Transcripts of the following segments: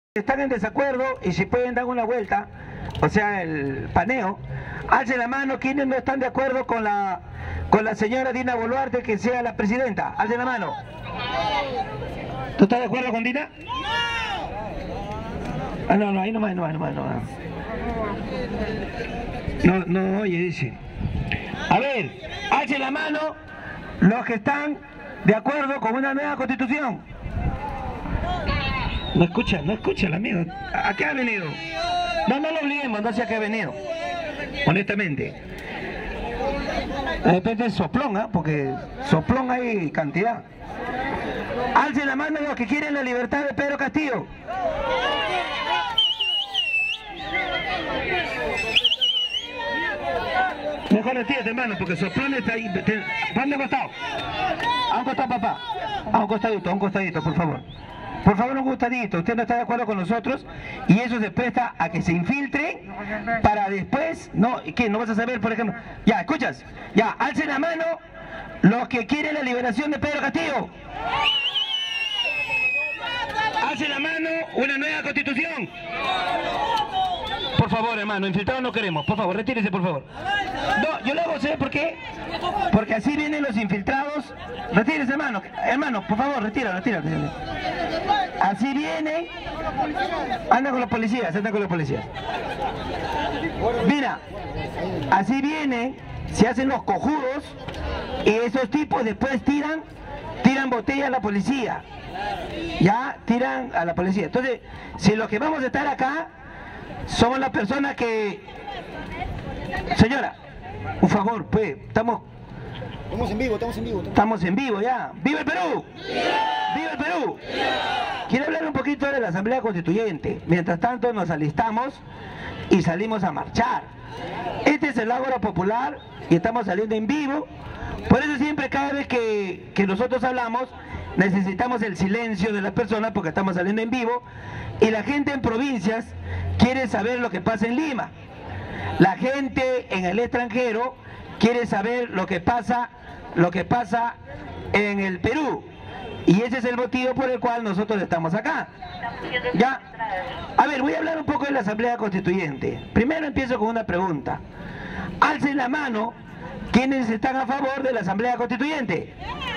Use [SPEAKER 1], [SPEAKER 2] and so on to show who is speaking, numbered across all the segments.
[SPEAKER 1] Están en desacuerdo y si pueden dar una vuelta, o sea, el paneo, alcen la mano quienes no están de acuerdo con la señora Dina Boluarte que sea la presidenta. Alcen la mano. ¿Tú estás de acuerdo con Dina? Ah, no, ahí nomás. No, oye, dice. A ver, alcen la mano los que están de acuerdo con una nueva constitución. No escucha el amigo. ¿A qué ha venido? No lo obliguemos, no sé a qué ha venido. Honestamente. De repente es soplón, ¿eh? Porque soplón hay cantidad. Alcen la mano los que quieren la libertad de Pedro Castillo. Mejor retírate, hermano, porque soplón está ahí. Van de costado. A un costado, papá. A un costadito, por favor. Por favor, un costadito. Usted no está de acuerdo con nosotros y eso se presta a que se infiltre para después, ¿no? ¿Qué? ¿No vas a saber, por ejemplo? Ya, ¿escuchas? Ya, alcen la mano los que quieren la liberación de Pedro Castillo. Alcen la mano una nueva constitución. Por favor, hermano, infiltrados no queremos. Por favor, retírese, por favor. No, yo lo hago, ¿sabes por qué? Porque así vienen los infiltrados. Retírese, hermano. Hermano, por favor, retírate. Así viene. Anda con los policías. Mira, así viene, se hacen los cojudos y esos tipos después tiran botellas a la policía. Ya, tiran a la policía. Entonces, si los que vamos a estar acá somos las personas que... Señora, un favor, pues, estamos en vivo ya. ¡Viva el Perú! ¡Viva el Perú! Quiero hablar un poquito de la Asamblea Constituyente. Mientras tanto nos alistamos y salimos a marchar. Este es el Ágora Popular y estamos saliendo en vivo. Por eso siempre cada vez que nosotros hablamos necesitamos el silencio de las personas porque estamos saliendo en vivo y la gente en provincias quiere saber lo que pasa en Lima. La gente en el extranjero quiere saber lo que pasa en el Perú. Y ese es el motivo por el cual nosotros estamos acá. Ya. A ver, voy a hablar un poco de la Asamblea Constituyente. Primero empiezo con una pregunta. Alcen la mano quienes están a favor de la Asamblea Constituyente.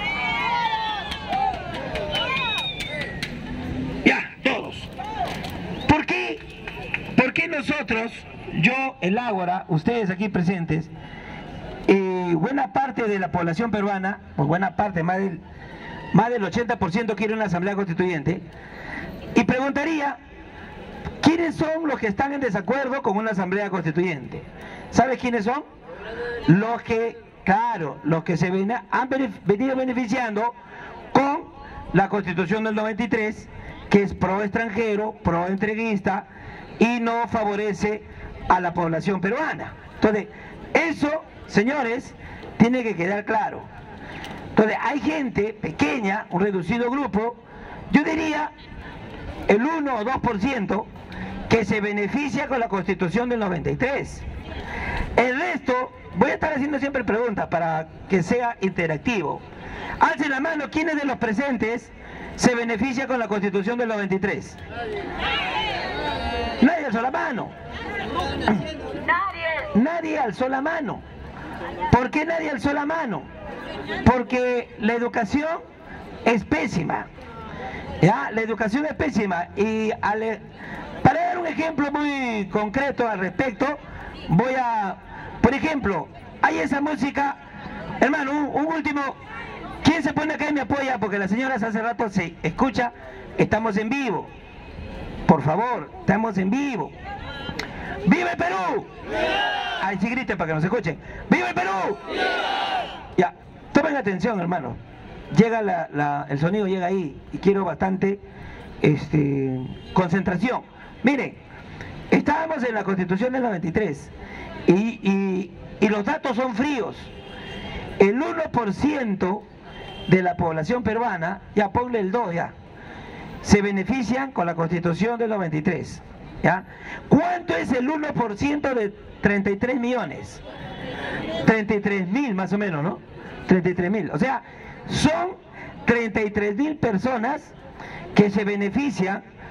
[SPEAKER 1] Ya, todos. ¿Por qué nosotros, yo, el Ágora, ustedes aquí presentes, buena parte de la población peruana, pues buena parte, más del 80% quiere una Asamblea Constituyente? Y preguntaría, ¿quiénes son los que están en desacuerdo con una Asamblea Constituyente? ¿Sabes quiénes son? Los que se han venido beneficiando con la Constitución del 93, que es pro extranjero, pro entreguista y no favorece a la población peruana. Entonces, eso, señores, tiene que quedar claro. Entonces, hay gente pequeña, un reducido grupo, yo diría el 1 o 2%, que se beneficia con la Constitución del 93. El resto, voy a estar haciendo siempre preguntas para que sea interactivo. Alcen la mano, ¿quiénes de los presentes se beneficia con la Constitución del 93? Nadie alzó la mano. Nadie alzó la mano. ¿Por qué nadie alzó la mano? Porque la educación es pésima. ¿Ya? La educación es pésima. Y para dar un ejemplo muy concreto al respecto, por ejemplo, hay esa música, hermano, un último, ¿quién se pone acá y me apoya? Porque las señoras hace rato se escucha, estamos en vivo. Por favor, estamos en vivo. ¡Viva el Perú! Ahí sí griten para que nos escuchen. ¡Viva el Perú! Ya, tomen atención, hermano. Llega el sonido llega ahí y quiero bastante concentración. Miren, estábamos en la Constitución del 93 y los datos son fríos. El 1% de la población peruana, ya ponle el 2 ya, se benefician con la Constitución del 93. ¿Ya? ¿Cuánto es el 1% de 33 millones? 33.000 más o menos, ¿no? 33.000. O sea, son 33.000 personas que se benefician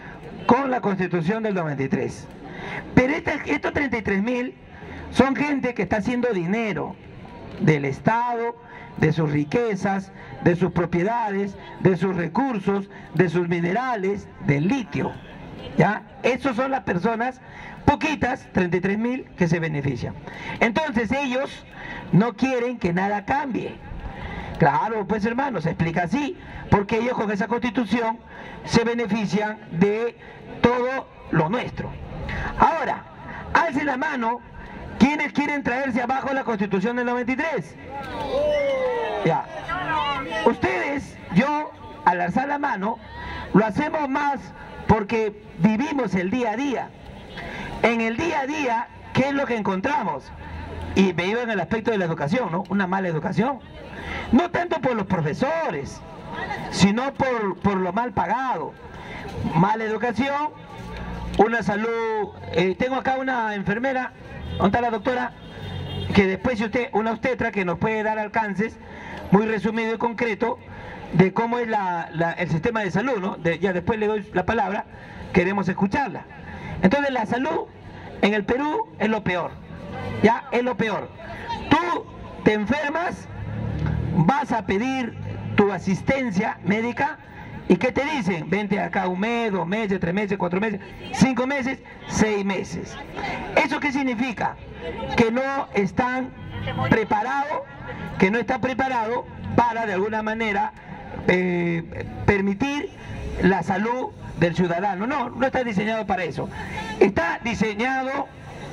[SPEAKER 1] con la Constitución del 93. Pero estos 33.000 son gente que está haciendo dinero del Estado, de sus riquezas, de sus propiedades, de sus recursos, de sus minerales, del litio. ¿Ya? Esas son las personas, poquitas, 33.000, que se benefician. Entonces ellos no quieren que nada cambie. Claro, pues hermano, se explica así, porque ellos con esa Constitución se benefician de todo lo nuestro. Ahora, alcen la mano quienes quieren traerse abajo la Constitución del 93. Ya. Ustedes, yo, al alzar la mano, lo hacemos más porque vivimos el día a día. En el día a día, ¿qué es lo que encontramos? Y me iba en el aspecto de la educación, ¿no? Una mala educación. No tanto por los profesores, sino por lo mal pagado. Mala educación, una salud... tengo acá una enfermera, ¿dónde está la doctora? Que después una obstetra que nos puede dar alcances, muy resumido y concreto, de cómo es el sistema de salud, ¿no? Ya después le doy la palabra, queremos escucharla. Entonces la salud en el Perú es lo peor, ya es lo peor. Tú te enfermas, vas a pedir tu asistencia médica y ¿qué te dicen? Vente acá 1 mes, 2 meses, 3 meses, 4 meses, 5 meses, 6 meses. ¿Eso qué significa? Que no están preparados, para de alguna manera permitir la salud del ciudadano. No está diseñado para eso. Está diseñado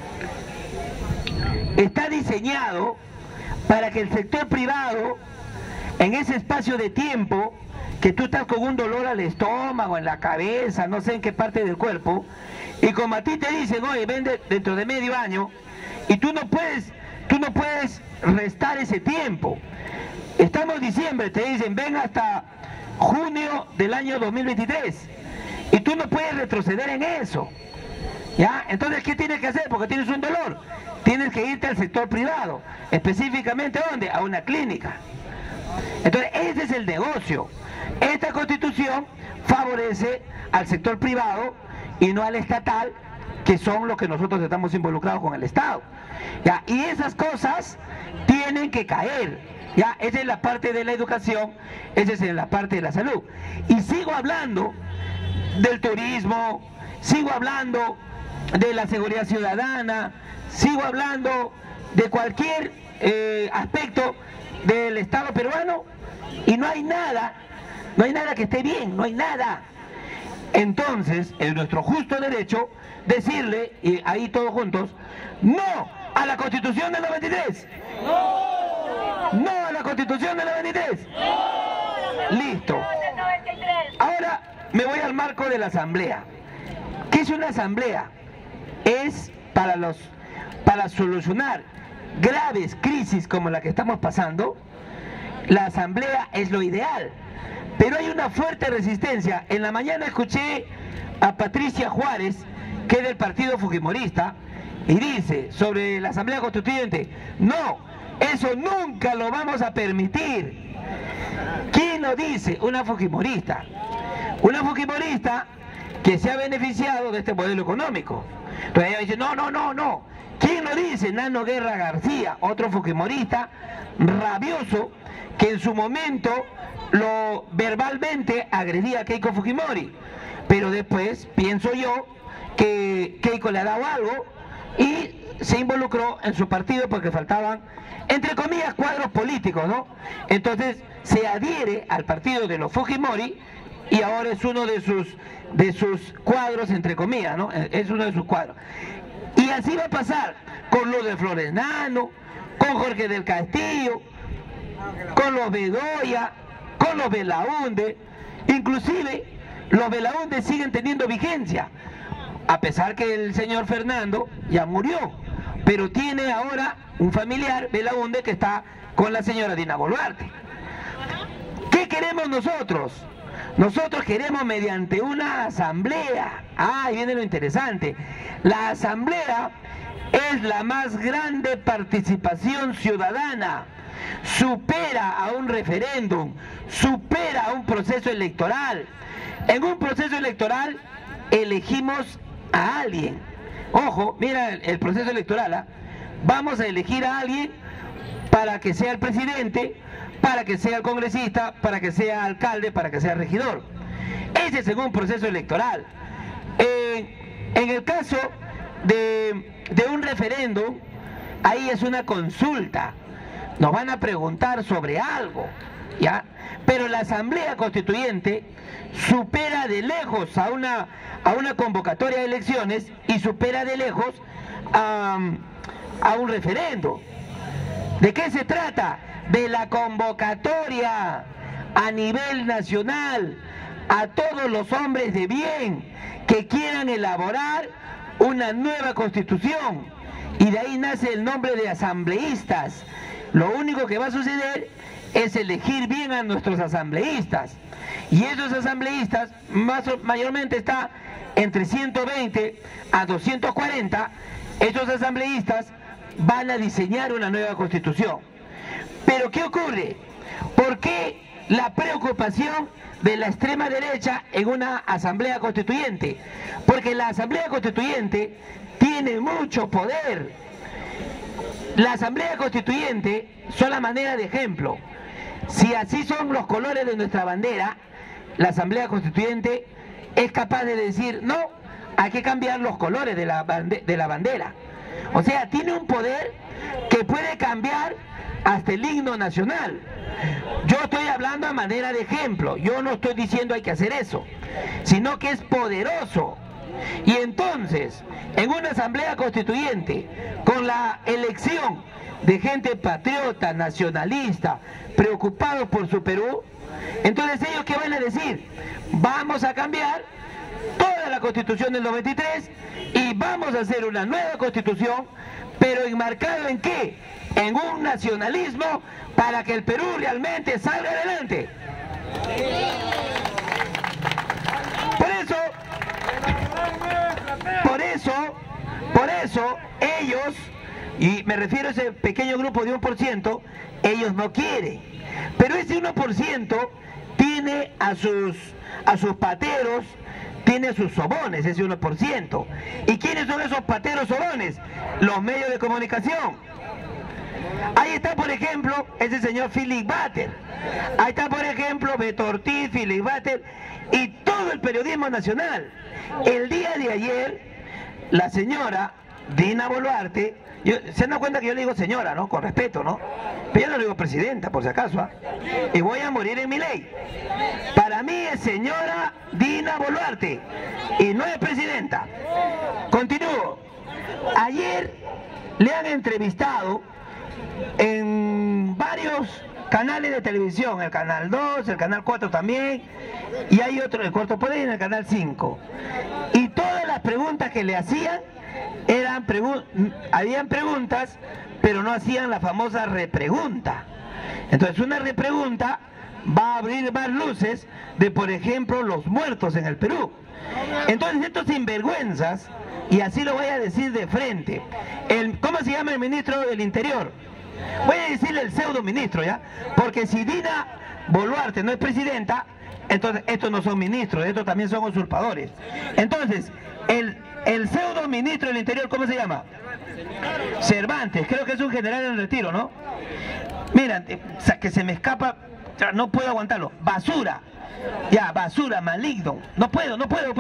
[SPEAKER 1] para que el sector privado, en ese espacio de tiempo que tú estás con un dolor al estómago, en la cabeza, no sé en qué parte del cuerpo, y como a ti te dicen, oye, vende dentro de medio año, y tú no puedes restar ese tiempo. Estamos en diciembre, te dicen, ven hasta junio del año 2023, y tú no puedes retroceder en eso. ¿Ya? Entonces, ¿qué tienes que hacer? Porque tienes un dolor. Tienes que irte al sector privado. Específicamente, ¿a dónde? A una clínica. Entonces, ese es el negocio. Esta Constitución favorece al sector privado y no al estatal, que son los que nosotros estamos involucrados con el Estado. ¿Ya? Y esas cosas tienen que caer. ¿Ya? Esa es la parte de la educación, esa es la parte de la salud. Y sigo hablando del turismo, sigo hablando de la seguridad ciudadana, sigo hablando de cualquier aspecto del Estado peruano y no hay nada que esté bien, no hay nada. Entonces, es nuestro justo derecho decirle, y ahí todos juntos, no a la Constitución del 93. No a la Constitución del 93. Listo. Ahora me voy al marco de la asamblea. ¿Qué es una asamblea? Es para solucionar graves crisis como la que estamos pasando. La asamblea es lo ideal, pero hay una fuerte resistencia. En la mañana escuché a Patricia Juárez, que es del partido fujimorista, y dice sobre la asamblea constituyente, no, eso nunca lo vamos a permitir. ¿Quién lo dice? Una fujimorista que se ha beneficiado de este modelo económico. Entonces ella dice, no. ¿Quién lo dice? Nano Guerra García, otro fujimorista rabioso que en su momento verbalmente agredía a Keiko Fujimori, pero después pienso yo que Keiko le ha dado algo y se involucró en su partido porque faltaban, entre comillas, cuadros políticos, ¿no? Entonces se adhiere al partido de los Fujimori y ahora es uno de sus cuadros, entre comillas, ¿no? Es uno de sus cuadros. Y así va a pasar con los de Flores Nano, con Jorge del Castillo, con los Bedoya, con los Belaúnde. Inclusive los Belaúnde siguen teniendo vigencia, a pesar que el señor Fernando ya murió, pero tiene ahora un familiar, Belaúnde, que está con la señora Dina Boluarte. ¿Qué queremos nosotros? Nosotros queremos mediante una asamblea. Ahí viene lo interesante. La asamblea es la más grande participación ciudadana. Supera a un referéndum, supera a un proceso electoral. En un proceso electoral elegimos a alguien. Ojo, mira el proceso electoral, ¿ah? Vamos a elegir a alguien para que sea el presidente, para que sea el congresista, para que sea alcalde, para que sea regidor. Ese es un proceso electoral. En el caso de un referéndum, ahí es una consulta. Nos van a preguntar sobre algo, ¿ya? Pero la Asamblea Constituyente supera de lejos a una convocatoria de elecciones y supera de lejos a un referendo. ¿De qué se trata? De la convocatoria a nivel nacional a todos los hombres de bien que quieran elaborar una nueva constitución, y de ahí nace el nombre de asambleístas. Lo único que va a suceder es elegir bien a nuestros asambleístas, y esos asambleístas mayormente está entre 120 a 240. Esos asambleístas van a diseñar una nueva constitución. Pero ¿qué ocurre? ¿Por qué la preocupación de la extrema derecha en una asamblea constituyente? Porque la asamblea constituyente tiene mucho poder. La asamblea constituyente son la manera de ejemplo. Si así son los colores de nuestra bandera, la asamblea constituyente es capaz de decir, no, hay que cambiar los colores de la bandera. O sea, tiene un poder que puede cambiar hasta el himno nacional. Yo estoy hablando a manera de ejemplo, yo no estoy diciendo hay que hacer eso, sino que es poderoso. Y entonces, en una asamblea constituyente, con la elección de gente patriota, nacionalista, preocupados por su Perú, entonces ellos ¿qué van a decir? Vamos a cambiar toda la constitución del 93 y vamos a hacer una nueva constitución, pero enmarcado ¿en qué? En un nacionalismo para que el Perú realmente salga adelante. Por eso ellos, y me refiero a ese pequeño grupo de 1%, ellos no quieren. Pero ese 1% tiene a sus pateros, tiene sus sobones, ese 1%. ¿Y quiénes son esos pateros sobones? Los medios de comunicación. Ahí está, por ejemplo, ese señor Philip Butter. Ahí está, por ejemplo, Beto Ortiz, Philip Butter y todo el periodismo nacional. El día de ayer, la señora Dina Boluarte, se dan cuenta que yo le digo señora, ¿no? Con respeto, ¿no? Pero yo no le digo presidenta, por si acaso, ¿ah? Y voy a morir en mi ley. Para mí es señora Dina Boluarte y no es presidenta. Continúo. Ayer le han entrevistado en varios canales de televisión, el canal 2, el canal 4 también, y hay otro, el Corto Poder, y en el canal 5. Y todas las preguntas que le hacían habían preguntas, pero no hacían la famosa repregunta. Entonces una repregunta va a abrir más luces de, por ejemplo, los muertos en el Perú. Entonces estos sinvergüenzas, y así lo voy a decir de frente, ¿cómo se llama el ministro del Interior? Voy a decirle el pseudo ministro, ¿ya? Porque si Dina Boluarte no es presidenta, entonces estos no son ministros, estos también son usurpadores. Entonces, el pseudo ministro del Interior, ¿cómo se llama? Cervantes, creo que es un general en retiro, ¿no? Mira, que se me escapa, no puedo aguantarlo. Basura, ya, basura, maligno. No puedo.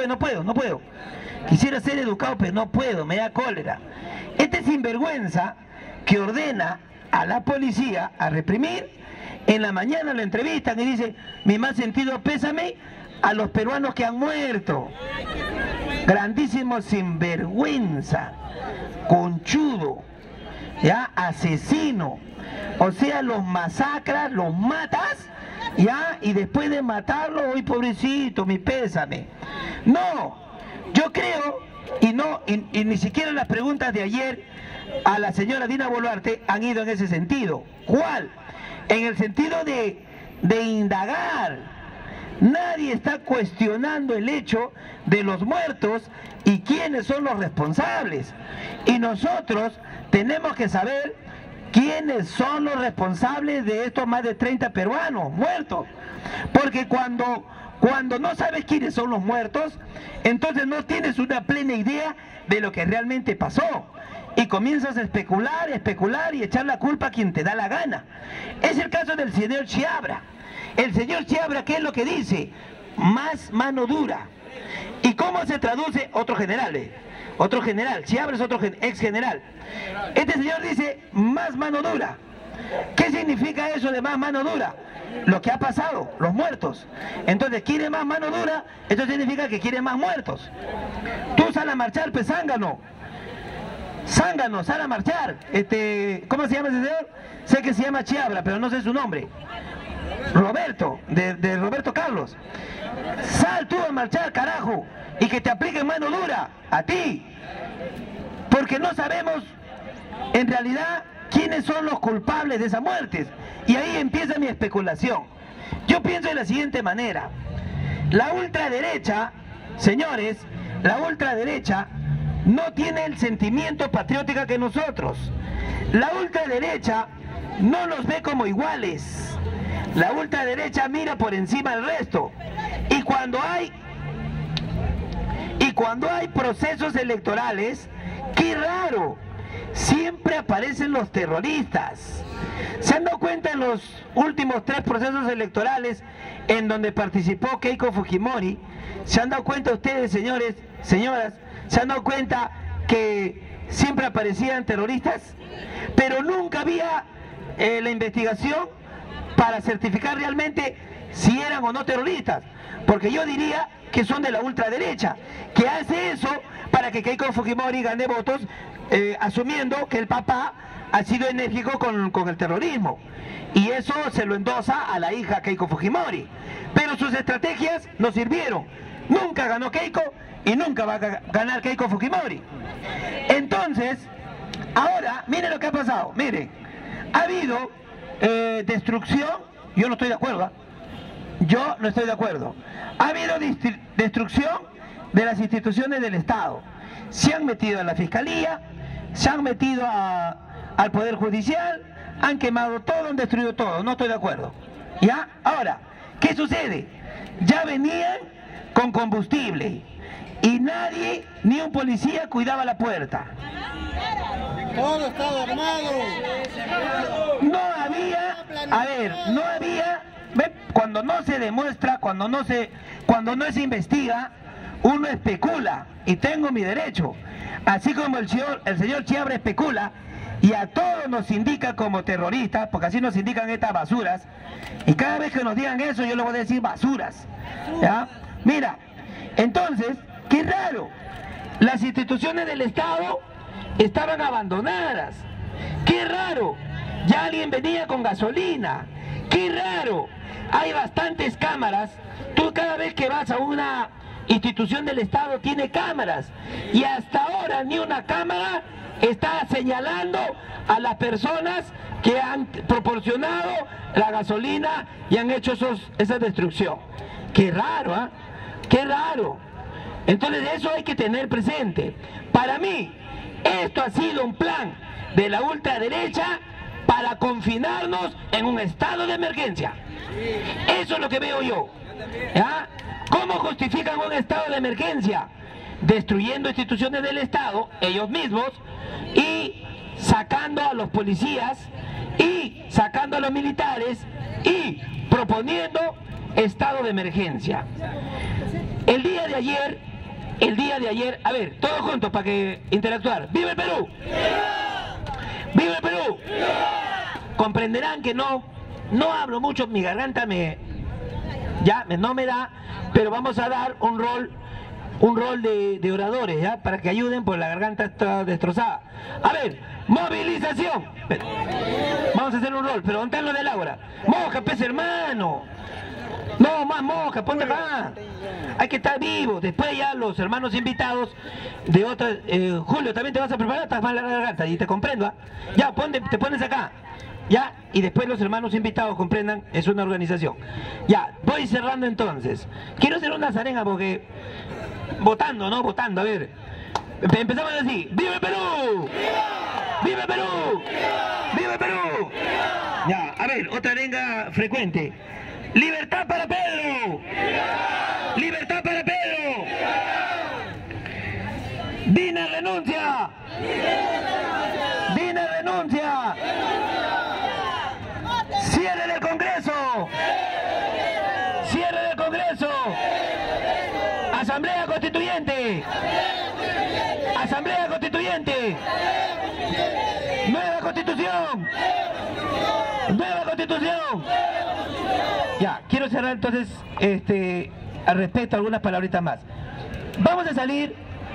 [SPEAKER 1] Quisiera ser educado, pero no puedo, me da cólera. Este sinvergüenza que ordena a la policía a reprimir, en la mañana lo entrevistan y dice, mi más sentido pésame a los peruanos que han muerto. Grandísimo sinvergüenza, conchudo, ya, asesino. O sea, los masacras, los matas, ya, y después de matarlo, hoy pobrecito, mi pésame. No, yo creo, y ni siquiera las preguntas de ayer a la señora Dina Boluarte han ido en ese sentido. ¿Cuál? En el sentido de indagar. Nadie está cuestionando el hecho de los muertos y quiénes son los responsables. Y nosotros tenemos que saber quiénes son los responsables de estos más de 30 peruanos muertos. Porque cuando Cuando no sabes quiénes son los muertos, entonces no tienes una plena idea de lo que realmente pasó. Y comienzas a especular y echar la culpa a quien te da la gana. Es el caso del señor Chiabra. El señor Chiabra, ¿qué es lo que dice? Más mano dura. ¿Y cómo se traduce? Otro general, Chiabra es otro ex general. Este señor dice, más mano dura. ¿Qué significa eso de más mano dura? Lo que ha pasado, los muertos. Entonces, quiere más mano dura, esto significa que quiere más muertos. Tú sal a marchar, pues Zángano, sal a marchar. ¿Cómo se llama ese señor? Sé que se llama Chiabra, pero no sé su nombre. Roberto, de Roberto Carlos. Sal tú a marchar, carajo, y que te apliquen mano dura a ti. Porque no sabemos, en realidad, quiénes son los culpables de esas muertes. Y ahí empieza mi especulación. Yo pienso de la siguiente manera. La ultraderecha, señores, la ultraderecha no tiene el sentimiento patriótico que nosotros. La ultraderecha no nos ve como iguales. La ultraderecha mira por encima del resto. Y cuando hay procesos electorales, qué raro, siempre aparecen los terroristas. ¿Se han dado cuenta en los últimos 3 procesos electorales en donde participó Keiko Fujimori? ¿Se han dado cuenta ustedes, señores, señoras? ¿Se han dado cuenta que siempre aparecían terroristas? Pero nunca había la investigación para certificar realmente si eran o no terroristas. Porque yo diría que son de la ultraderecha, que hace eso para que Keiko Fujimori gane votos, asumiendo que el papá ha sido enérgico con el terrorismo. Y eso se lo endosa a la hija Keiko Fujimori. Pero sus estrategias no sirvieron. Nunca ganó Keiko y nunca va a ganar Keiko Fujimori. Entonces, ahora, miren lo que ha pasado. Miren, ha habido destrucción. Yo no estoy de acuerdo. Yo no estoy de acuerdo. Ha habido destrucción de las instituciones del Estado. Se han metido a la Fiscalía, se han metido al Poder Judicial, han quemado todo, han destruido todo. No estoy de acuerdo. ¿Ya? Ahora, ¿qué sucede? Ya venían con combustible y nadie, ni un policía, cuidaba la puerta.
[SPEAKER 2] Todo estaba armado.
[SPEAKER 1] No había, no había, ¿ve? Cuando no se demuestra, cuando no se investiga, uno especula, y tengo mi derecho. Así como el señor Chiabra especula, y a todos nos indica como terroristas, porque así nos indican estas basuras, y cada vez que nos digan eso, yo les voy a decir basuras. ¿Ya? Mira, entonces, qué raro, las instituciones del Estado estaban abandonadas. Qué raro, ya alguien venía con gasolina. Qué raro, hay bastantes cámaras. Tú cada vez que vas a una institución del Estado tiene cámaras, y hasta ahora ni una cámara está señalando a las personas que han proporcionado la gasolina y han hecho esa destrucción. Qué raro, ¿ah? Qué raro. Entonces eso hay que tener presente. Para mí, esto ha sido un plan de la ultraderecha para confinarnos en un estado de emergencia. Eso es lo que veo yo. ¿Ya? ¿Cómo justifican un estado de emergencia? Destruyendo instituciones del Estado, ellos mismos, y sacando a los policías, y sacando a los militares, y proponiendo estado de emergencia. El día de ayer, a ver, todos juntos para que interactuar. ¡Viva el Perú! ¡Viva el Perú! Comprenderán que no hablo mucho, mi garganta no me da, pero vamos a dar un rol de oradores, ¿ya? Para que ayuden, porque la garganta está destrozada. A ver, movilización. Vamos a hacer un rol, pero contalo de Laura. Moja, pez hermano. No, más moja, ponte acá. Hay que estar vivo. Después ya los hermanos invitados de otras... Julio, también te vas a preparar, estás mal la garganta, y te comprendo, ¿ah? Ya, te pones acá. Ya, y después los hermanos invitados comprendan, es una organización. Ya, voy cerrando entonces. Quiero hacer una zarenga porque... Votando, a ver. Empezamos así. ¡Viva el Perú! ¡Viva el Perú! ¡Viva el Perú! Ya, a ver, otra arenga frecuente. ¡Libertad para Pedro! Dina renuncia. Dina renuncia. Cierren el Congreso. Cierren el Congreso. Asamblea Constituyente. Asamblea Constituyente. Nueva Constitución. Nueva Constitución. Ya, quiero cerrar entonces al respecto algunas palabritas más. Vamos a salir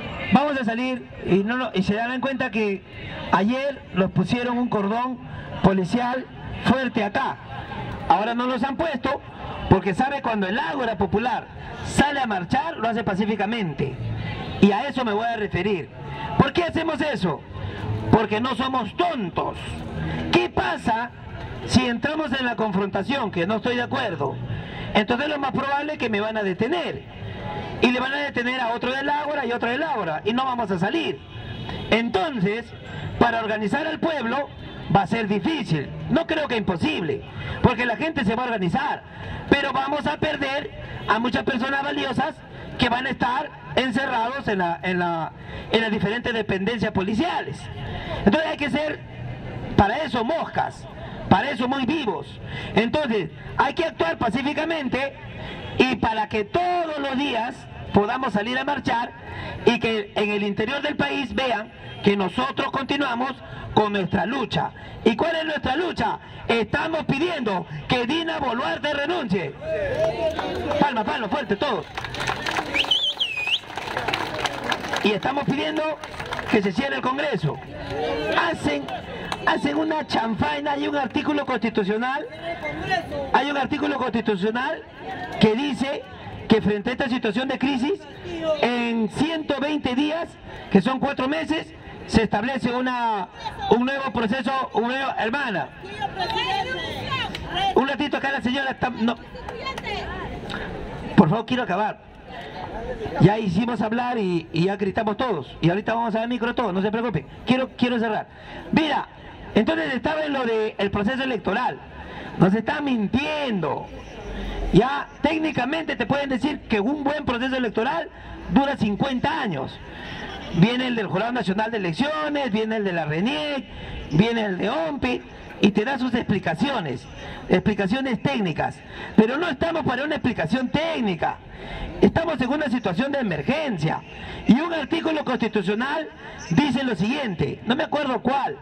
[SPEAKER 1] y se darán cuenta que ayer nos pusieron un cordón policial fuerte acá. Ahora no los han puesto porque sabe cuando el Ágora Popular sale a marchar lo hace pacíficamente. Y a eso me voy a referir. ¿Por qué hacemos eso? Porque no somos tontos. ¿Qué pasa si entramos en la confrontación, que no estoy de acuerdo? Entonces lo más probable es que me van a detener. Y le van a detener a otro del Ágora y otro del Ágora. Y no vamos a salir. Entonces, para organizar al pueblo va a ser difícil. No creo que imposible. Porque la gente se va a organizar. Pero vamos a perder a muchas personas valiosas que van a estar encerrados en las diferentes dependencias policiales. Entonces hay que ser, para eso, moscas. Para eso muy vivos. Entonces hay que actuar pacíficamente y para que todos los días podamos salir a marchar y que en el interior del país vean que nosotros continuamos con nuestra lucha. ¿Y cuál es nuestra lucha? Estamos pidiendo que Dina Boluarte renuncie. Palma, palma, fuerte todos. Y estamos pidiendo que se cierre el Congreso. Hacen una chanfaina. Hay un artículo constitucional que dice que frente a esta situación de crisis, en 120 días, que son 4 meses, se establece un nuevo proceso, hermana. Un ratito acá la señora está... No. Por favor, quiero acabar. Ya hicimos hablar y ya gritamos todos. Y ahorita vamos a dar micro todos, no se preocupe. Quiero cerrar. Mira, entonces estaba en lo del proceso electoral. Nos están mintiendo. Ya técnicamente te pueden decir que un buen proceso electoral dura 50 años. Viene el del Jurado Nacional de Elecciones, viene el de la RENIEC, viene el de OMPI y te da sus explicaciones técnicas. Pero no estamos para una explicación técnica. Estamos en una situación de emergencia. Y un artículo constitucional dice lo siguiente, no me acuerdo cuál,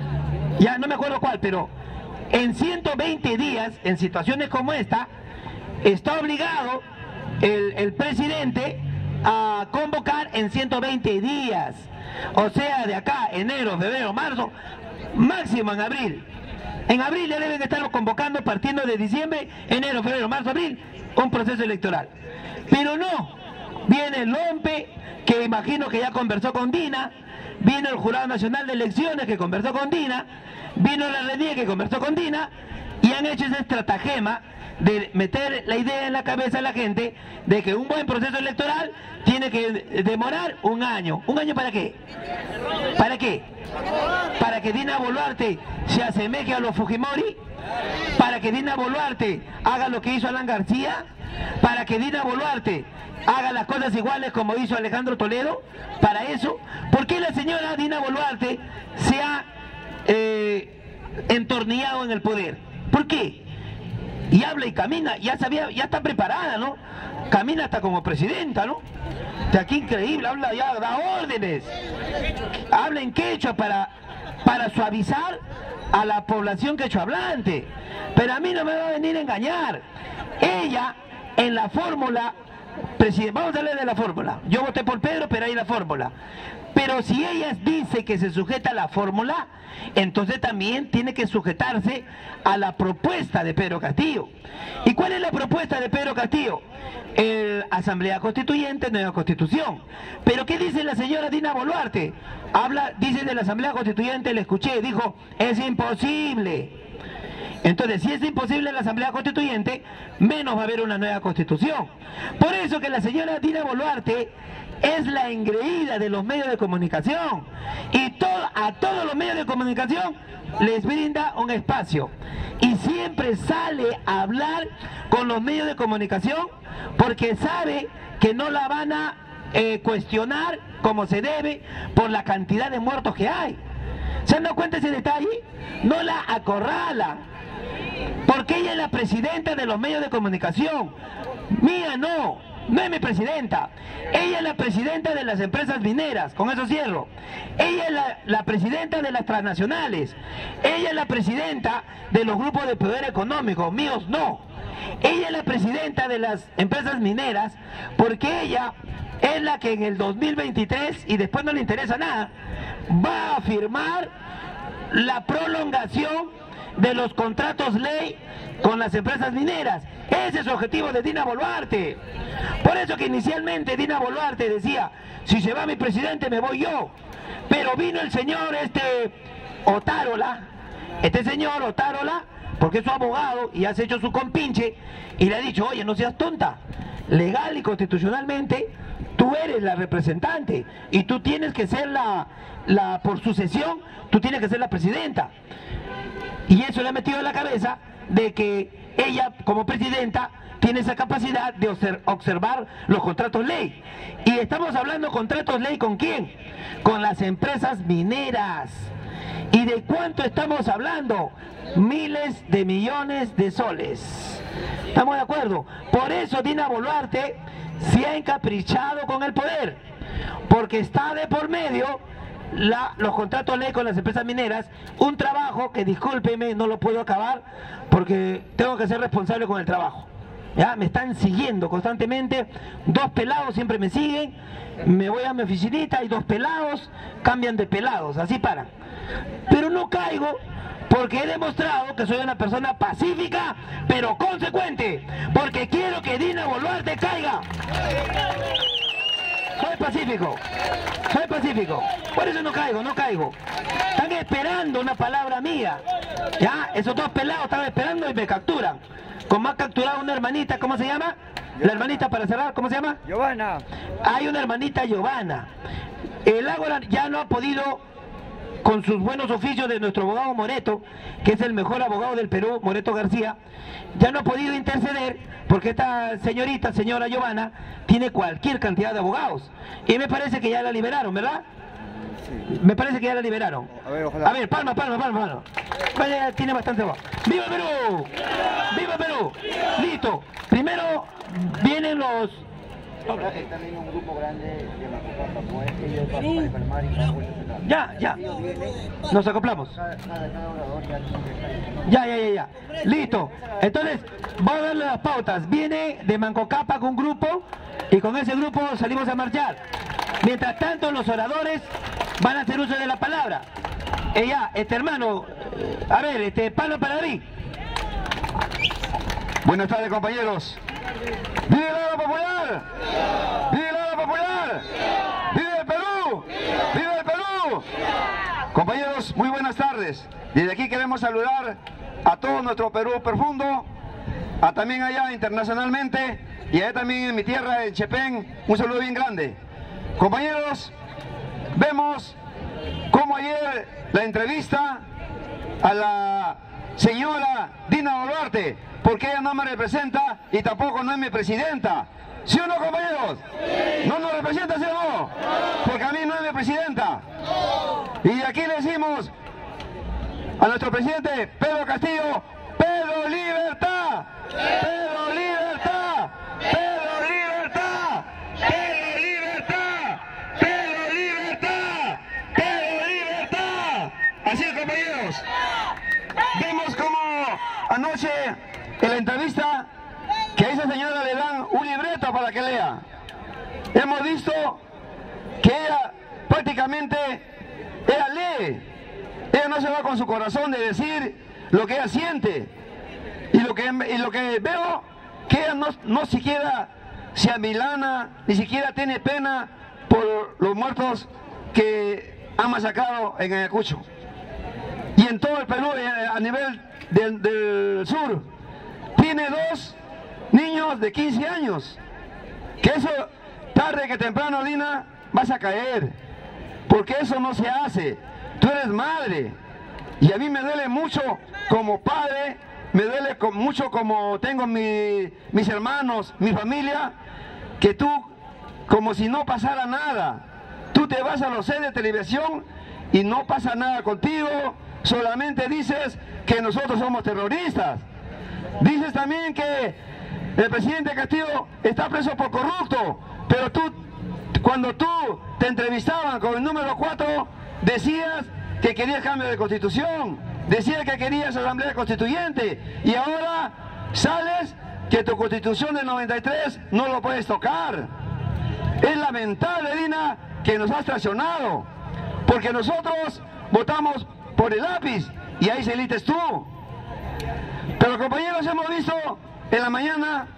[SPEAKER 1] pero en 120 días, en situaciones como esta, está obligado el presidente a convocar en 120 días. O sea, de acá, enero, febrero, marzo, máximo en abril. En abril ya deben estar convocando, partiendo de diciembre, enero, febrero, marzo, abril, un proceso electoral. Pero no, viene el OMPE, que imagino que ya conversó con Dina, vino el Jurado Nacional de Elecciones, que conversó con Dina, vino la RENIEC, que conversó con Dina, y han hecho ese estratagema de meter la idea en la cabeza de la gente de que un buen proceso electoral tiene que demorar un año. ¿Un año para qué? ¿Para qué? ¿Para que Dina Boluarte se asemeje a los Fujimori? ¿Para que Dina Boluarte haga lo que hizo Alan García? ¿Para que Dina Boluarte haga las cosas iguales como hizo Alejandro Toledo? ¿Para eso? ¿Por qué la señora Dina Boluarte se ha entornillado en el poder? ¿Por qué? Y habla y camina, ya está preparada, ¿no? Camina hasta como presidenta, ¿no? De aquí increíble, habla ya, da órdenes. Habla en quechua para suavizar a la población quechuahablante. Pero a mí no me va a venir a engañar. Ella, en la fórmula, vamos a hablar de la fórmula. Yo voté por Pedro, pero hay la fórmula. Pero si ella dice que se sujeta a la fórmula, entonces también tiene que sujetarse a la propuesta de Pedro Castillo. ¿Y cuál es la propuesta de Pedro Castillo? Asamblea Constituyente, nueva Constitución. ¿Pero qué dice la señora Dina Boluarte? Dice de la Asamblea Constituyente, le escuché, dijo, es imposible. Entonces, si es imposible la Asamblea Constituyente, menos va a haber una nueva Constitución. Por eso que la señora Dina Boluarte es la engreída de los medios de comunicación. Y a todos los medios de comunicación les brinda un espacio. Y siempre sale a hablar con los medios de comunicación porque sabe que no la van a cuestionar como se debe por la cantidad de muertos que hay. ¿Se han dado cuenta de ese detalle? No la acorrala, porque ella es la presidenta de los medios de comunicación. Mía no es mi presidenta. Ella es la presidenta de las empresas mineras, con eso cierro. Ella es la presidenta de las transnacionales. Ella es la presidenta de los grupos de poder económico, míos no. Ella es la presidenta de las empresas mineras, porque ella es la que en el 2023, y después no le interesa nada, va a firmar la prolongación de los contratos ley con las empresas mineras. Ese es su objetivo de Dina Boluarte. Por eso que inicialmente Dina Boluarte decía, si se va mi presidente me voy yo. Pero vino el señor Otárola, porque es su abogado y has hecho su compinche, y le ha dicho, oye, no seas tonta, legal y constitucionalmente tú eres la representante y tú tienes que ser por sucesión, tú tienes que ser la presidenta. Y eso le ha metido en la cabeza de que ella como presidenta tiene esa capacidad de observar los contratos ley. Y estamos hablando de contratos ley ¿con quién? Con las empresas mineras. ¿Y de cuánto estamos hablando? Miles de millones de soles. ¿Estamos de acuerdo? Por eso Dina Boluarte se ha encaprichado con el poder, porque está de por medio los contratos ley con las empresas mineras, un trabajo que, discúlpeme, no lo puedo acabar porque tengo que ser responsable con el trabajo. Ya me están siguiendo constantemente, 2 pelados siempre me siguen, me voy a mi oficinita y 2 pelados cambian de pelados, así paran. Pero no caigo porque he demostrado que soy una persona pacífica pero consecuente, porque quiero que Dina Boluarte caiga. Soy pacífico, por eso no caigo. Están esperando una palabra mía, ya, esos 2 pelados están esperando y me capturan. Como ha capturado una hermanita, ¿cómo se llama? La hermanita, para cerrar, ¿cómo se llama?
[SPEAKER 2] Giovanna.
[SPEAKER 1] Hay una hermanita Giovanna. El Ágora ya no ha podido, con sus buenos oficios de nuestro abogado Moreto, que es el mejor abogado del Perú, Moreto García, ya no ha podido interceder porque esta señora Giovanna, tiene cualquier cantidad de abogados. Y me parece que ya la liberaron, ¿verdad? Sí. Me parece que ya la liberaron. A ver, palma. Vaya, tiene bastante voz. ¡Viva Perú! ¡Viva Perú! Listo. Primero vienen los...
[SPEAKER 2] También un grupo grande de Macocapa, pues ellos van para enfermar y
[SPEAKER 1] Ya. Nos acoplamos. Ya. Listo. Entonces, voy a darle las pautas. Viene de Mancocapa con un grupo y con ese grupo salimos a marchar. Mientras tanto, los oradores van a hacer uso de la palabra. Hermano, a ver, palo para David.
[SPEAKER 3] Buenas tardes, compañeros. ¡Viva el Ágora Popular! ¡Viva el Ágora Popular! ¡Viva el Perú! ¡Viva el Perú! Compañeros, muy buenas tardes. Desde aquí queremos saludar a todo nuestro Perú profundo, también allá internacionalmente, y allá también en mi tierra, en Chepén, un saludo bien grande. Compañeros, vemos como ayer la entrevista a la señora Dina Boluarte, porque ella no me representa y tampoco no es mi presidenta. ¿Sí o no, compañeros? Sí. ¿No nos representa, sí o no? Porque a mí no es mi presidenta. Y aquí le decimos a nuestro presidente Pedro Castillo, ¡Pedro libertad! ¡Pedro libertad! ¡Pedro libertad! ¡Pedro libertad! ¡Pedro libertad! ¡Pedro libertad! Así es, compañeros. Vemos como anoche en la entrevista que a esa señora le dan un libreto para que lea. Hemos visto que ella prácticamente lee. Ella no se va con su corazón de decir lo que ella siente. Y lo que veo, que ella no siquiera se amilana, ni siquiera tiene pena por los muertos que han masacrado en Ayacucho. Y en todo el Perú, a nivel del sur, tiene 2 niños de 15 años. Que eso, tarde que temprano, Dina, vas a caer. Porque eso no se hace. Tú eres madre. Y a mí me duele mucho como padre, me duele mucho como tengo mis hermanos, mi familia, que tú, como si no pasara nada, Tú te vas a los sets de televisión y no pasa nada contigo, solamente dices que nosotros somos terroristas. Dices también que el presidente Castillo está preso por corrupto, pero tú, cuando tú te entrevistaban con el número 4, decías que querías cambio de constitución, decías que querías asamblea constituyente, y ahora sales que tu constitución del 93 no lo puedes tocar. Es lamentable, Dina, que nos has traicionado, porque nosotros votamos por el lápiz y ahí saliste tú. Pero compañeros, hemos visto en la mañana,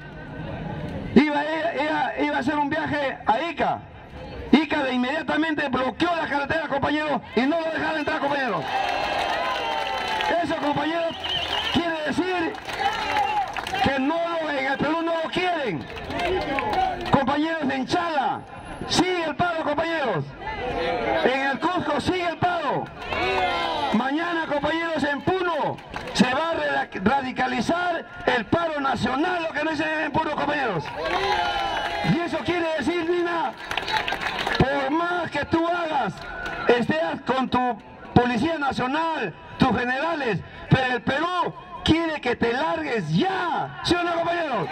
[SPEAKER 3] iba a hacer un viaje a Ica. Ica de inmediatamente bloqueó la carretera, compañeros, y no lo dejaron entrar, compañeros. Eso, compañeros, quiere decir que en el Perú no lo quieren. Compañeros, en Chala sigue el paro, compañeros. En el Cusco sigue el paro. Mañana, compañeros, en Puno se va a radicalizar el paro nacional, lo que no dicen en Puno, compañeros. Y eso quiere decir, Dina, por más que tú hagas, estés con tu Policía Nacional, tus generales, pero el Perú quiere que te largues ya. ¿Sí o no, compañeros?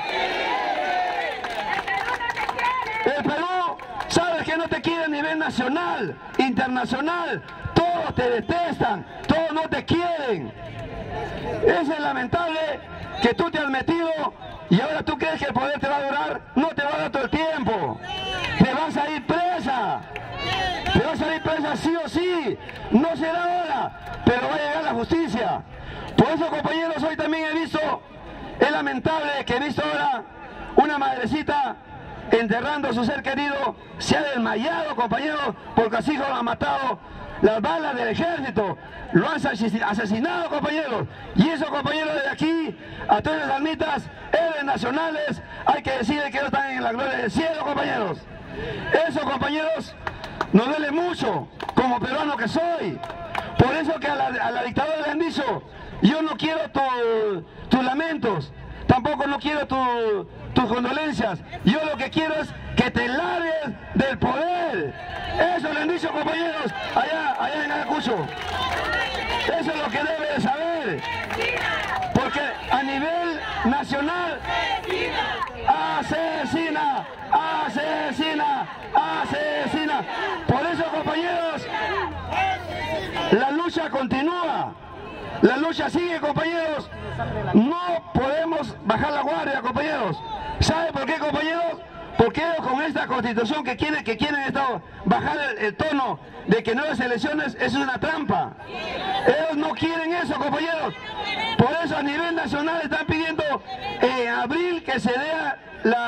[SPEAKER 3] El Perú, sabes que no te quiere a nivel nacional, internacional. Todos te detestan, todos no te quieren. Es lamentable que tú te has metido y ahora tú crees que el poder te va a durar. No te va a dar todo el tiempo. Te vas a ir presa. Te vas a ir presa sí o sí. No será ahora, pero va a llegar la justicia. Por eso, compañeros, hoy también he visto, es lamentable que he visto ahora una madrecita enterrando a su ser querido, se ha desmayado, compañeros, porque así lo han matado las balas del ejército, lo han asesinado, compañeros. Y eso, compañeros, desde aquí a todas las almitas, héroes nacionales, hay que decirles que no están en la gloria del cielo, compañeros. Eso, compañeros, nos duele mucho como peruano que soy. Por eso que a la dictadura le han dicho: yo no quiero tus lamentos, tampoco no quiero tus condolencias, yo lo que quiero es que te largues del poder. Eso le han dicho, compañeros, allá en Ayacucho. Eso es lo que debe de saber, porque a nivel nacional asesina, asesina, asesina. Por eso, compañeros, la lucha continúa. La lucha sigue, compañeros. No podemos bajar la guardia, compañeros. ¿Sabe por qué, compañeros? Porque ellos con esta constitución que quieren bajar el tono de que nuevas elecciones es una trampa. Ellos no quieren eso, compañeros. Por eso a nivel nacional están pidiendo en abril que se dé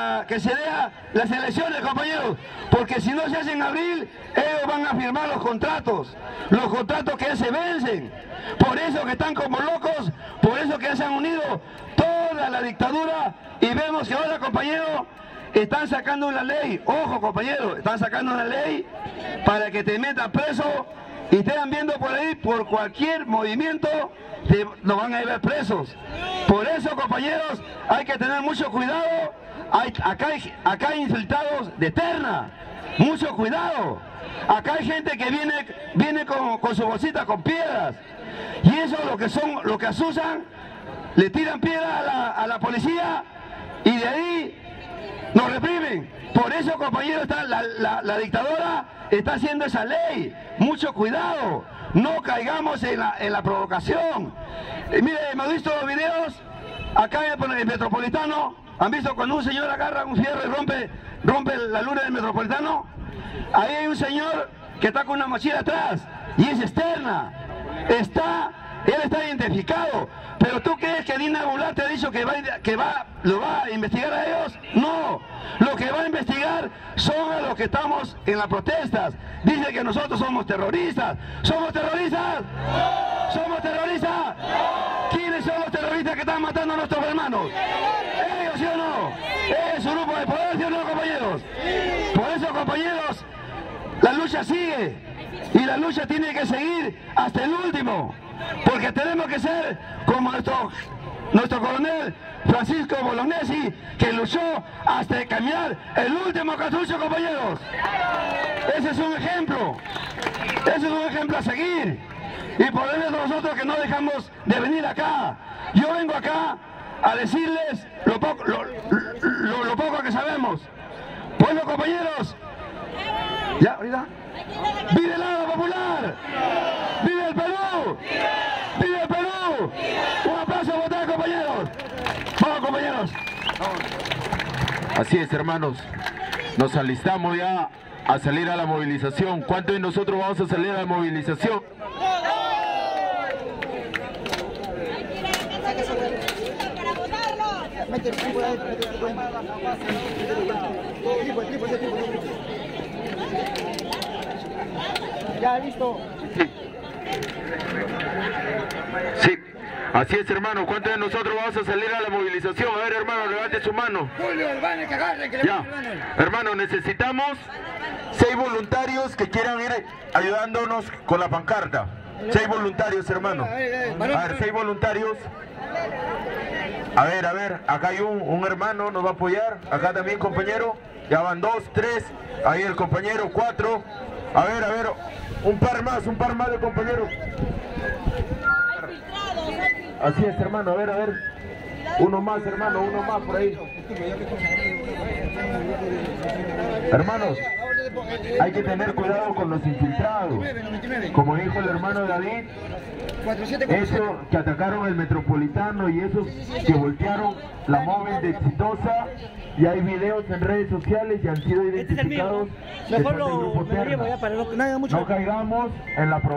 [SPEAKER 3] las elecciones, compañeros, porque si no se hace en abril, ellos van a firmar los contratos que ya se vencen. Por eso que están como locos, por eso que ya se han unido toda la dictadura, y vemos que ahora, compañeros, están sacando una ley. Ojo, compañeros, están sacando una ley para que te metan preso y estén viendo por ahí, por cualquier movimiento, lo van a llevar presos. Por eso, compañeros, hay que tener mucho cuidado. Acá hay infiltrados de terna, mucho cuidado. Acá hay gente que viene con su bolsita con piedras, y eso lo que asusan, le tiran piedra a la policía y de ahí nos reprimen. Por eso, compañeros, la dictadura está haciendo esa ley. Mucho cuidado, no caigamos en la provocación. Mire, hemos visto los videos acá en el Metropolitano. ¿Han visto cuando un señor agarra un fierro y rompe la luna del Metropolitano? Ahí hay un señor que está con una mochila atrás y es externa. Él está identificado. Pero ¿tú crees que Dina Boluarte ha dicho que lo va a investigar a ellos? No. Lo que va a investigar son a los que estamos en las protestas. Dice que nosotros somos terroristas. ¿Somos terroristas? ¿Somos terroristas? ¿Quiénes son los terroristas que están matando a nuestros hermanos? ¿Ellos, sí o no? ¿Es un grupo de poder, sí o no, compañeros? Por eso, compañeros, la lucha sigue. Y la lucha tiene que seguir hasta el último. Porque tenemos que ser como nuestro coronel Francisco Bolognesi, que luchó hasta cambiar el último cartucho, compañeros. Ese es un ejemplo. Ese es un ejemplo a seguir. Y por eso nosotros que no dejamos de venir acá. Yo vengo acá a decirles lo poco que sabemos. Bueno, compañeros. Ya, ahorita. ¡Vive el Ágora Popular! ¡Vive el Perú! ¡Vive el Perú! Un aplauso a votar, compañeros. Vamos, compañeros.
[SPEAKER 4] Así es, hermanos. Nos alistamos ya a salir a la movilización. ¿Cuántos de nosotros vamos a salir a la movilización?
[SPEAKER 2] Ya, listo.
[SPEAKER 4] Sí, así es, hermano. ¿Cuántos de nosotros vamos a salir a la movilización? A ver, hermano, levante su mano. Ya, hermano, necesitamos 6 voluntarios que quieran ir ayudándonos con la pancarta. 6 voluntarios, hermano. A ver, 6 voluntarios. A ver, acá hay un hermano, nos va a apoyar. Acá también, compañero. Ya van 2, 3. Ahí el compañero, 4. A ver, un par más de compañeros. Así es, hermano, a ver. Uno más, hermano, uno más por ahí. Hermanos, hay que tener cuidado con los infiltrados. Como dijo el hermano David, esos que atacaron el Metropolitano y esos que voltearon la móvil de Exitosa, y hay videos en redes sociales y han sido identificados.
[SPEAKER 5] Mejor lo ya para no que no haya mucho.
[SPEAKER 4] No caigamos en la